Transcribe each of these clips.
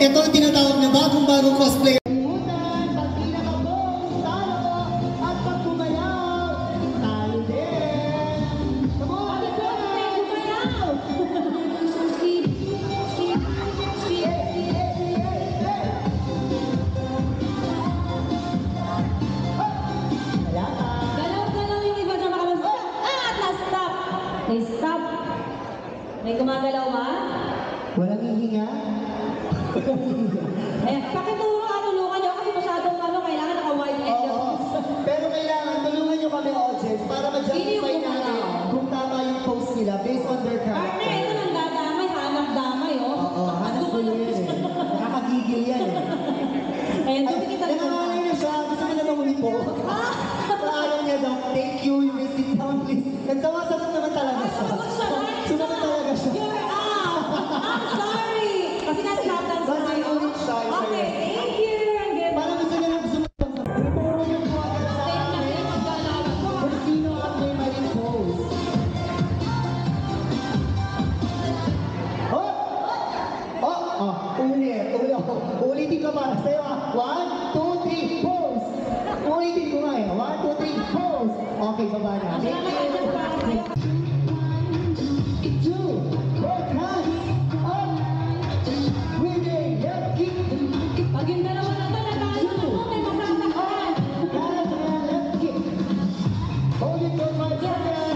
Ito ang tinatawag na bagong-bagong cosplay. Stop! May gumagalaw ba? Walang hihinga? Eh, pakitulungan nyo kasi masyadong kailangan naka-wide edge. Pero kailangan tulungan nyo kami audience para ma-justify natin kung tama yung post nila based on their character. Partner, ito nang dadamay, hanap-damay, oh. Oo, hanap ko yun eh. Nakakagigil yan eh. Eh, dumikit ang nangangalay na siya. Gusto ko na mamuli po. Ayaw niya daw, thank you, you may sit down please. Nagsawasagot naman talaga siya. Sumagot talaga siya. You're out! I'm sorry! Kasi nasa laptop sa tayo. Okay, thank you! Parang gusto niya lang sumagot. Reporo niyo po agad sa amin kung sino ang may maling post. Ulitin ka para sa'yo ah. 1, 2, 3, pose! Ulitin ko nga eh. 1, 2, 3, pose! Okay, baba na. Thank you. 2, both hands up! With a left kick. Pag yung dalawa na ito, nagkakaroon mo, may masasakan. Right and left kick. Hold it for 5 seconds.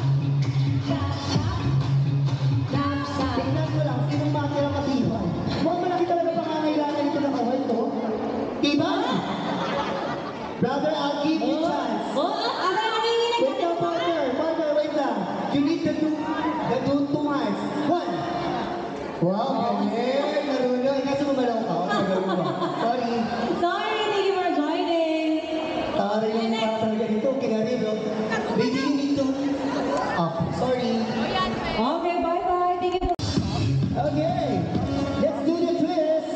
Tingnan ko lang, sinong makira matibay? Mukhang malaki talaga pangangailangan ito na kawal to. Diba? Brother, I'll give you a chance. Wait lang, partner. Partner, wait lang. You need to do two hands. 1. Wow, galing. Marunong. Kaso gumalaw ka. Sorry. Sorry, thank you for joining. Tara yung para talaga dito. Kinari, bro. Baby, you need to up. Sorry. Okay, bye-bye. Thank you. Okay. Let's do the twist.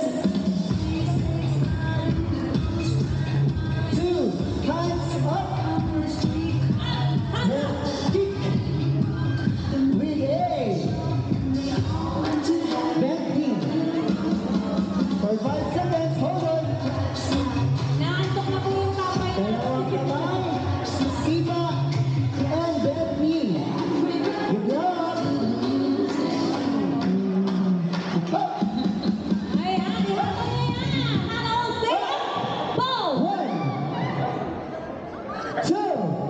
2 hands up. Left kick. With a back knee. For 5 seconds. Hold on. Naantok na po yung kamay. Dalawang kamay. Iba. And back knee. Good luck. Ay, Ate, wala na yan. Hello, sir. Bow. 1, 2.